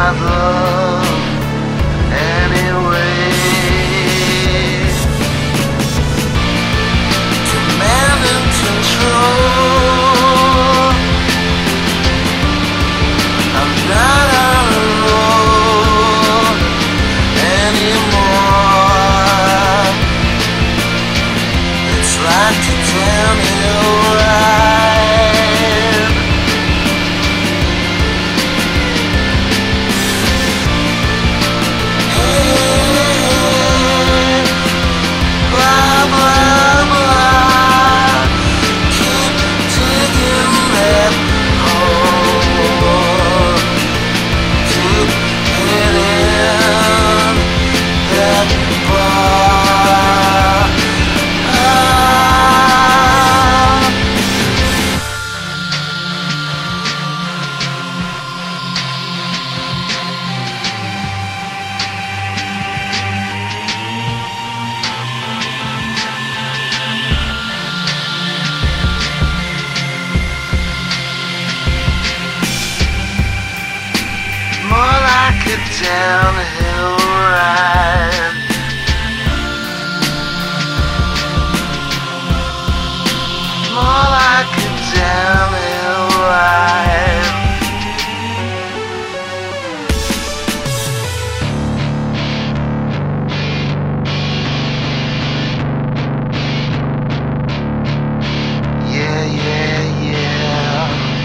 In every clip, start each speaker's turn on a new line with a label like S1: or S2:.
S1: about love anyway. Command and control. I'm not on a roll anymore. It's like a downhill ride. Hey, blah blah blah. Keep digging that hole. Keep hitting that bar. More like a downhill ride. More like a downhill ride. Yeah, yeah, yeah.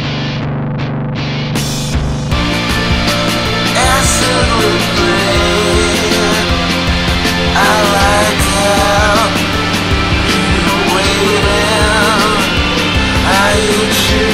S1: Acid with rain. I like how you're waiting. How you choose.